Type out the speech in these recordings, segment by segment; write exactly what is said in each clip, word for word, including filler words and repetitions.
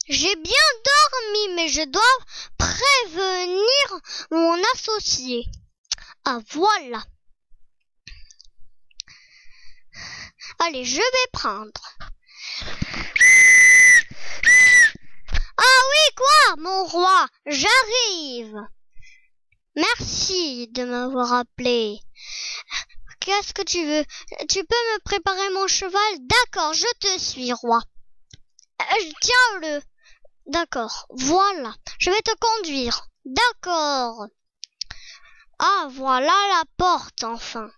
J'ai bien dormi, mais je dois prévenir mon associé. Ah, voilà. Allez, je vais prendre. Ah oui, quoi, mon roi? J'arrive. Merci de m'avoir appelé. Qu'est-ce que tu veux? Tu peux me préparer mon cheval? D'accord, je te suis, roi. Euh, Tiens-le. D'accord, voilà. Je vais te conduire. D'accord. Ah, voilà la porte, enfin.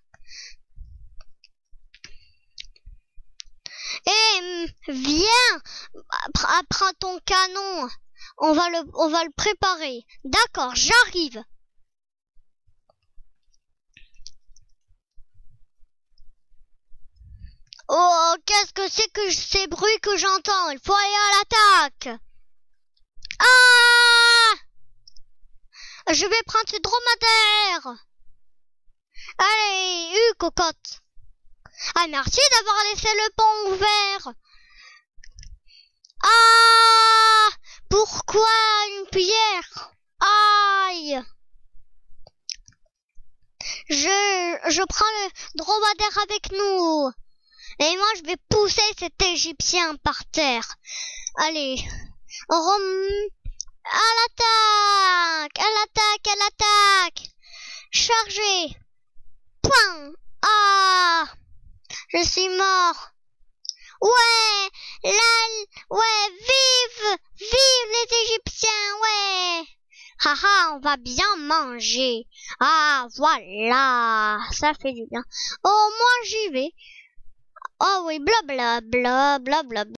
Eh, viens, prends ton canon. On va le, on va le préparer. D'accord, j'arrive. Oh, qu'est-ce que c'est que ces bruits que j'entends? Il faut aller à l'attaque. Ah! Je vais prendre ce dromadaire. Allez, hue, cocotte. Ah, merci d'avoir laissé le pont ouvert. Ah! Pourquoi une pierre? Aïe! Je, je prends le dromadaire avec nous. Et moi, je vais pousser cet Égyptien par terre. Allez. Rom... À l'attaque! À l'attaque! À l'attaque! Chargez! Point! Ah! Je suis mort. Ouais! Là, ouais! Vive! Vive les Égyptiens! Ouais! Haha, on va bien manger. Ah, voilà! Ça fait du bien. Oh, moi, j'y vais. Oh oui, blablabla, blablabla.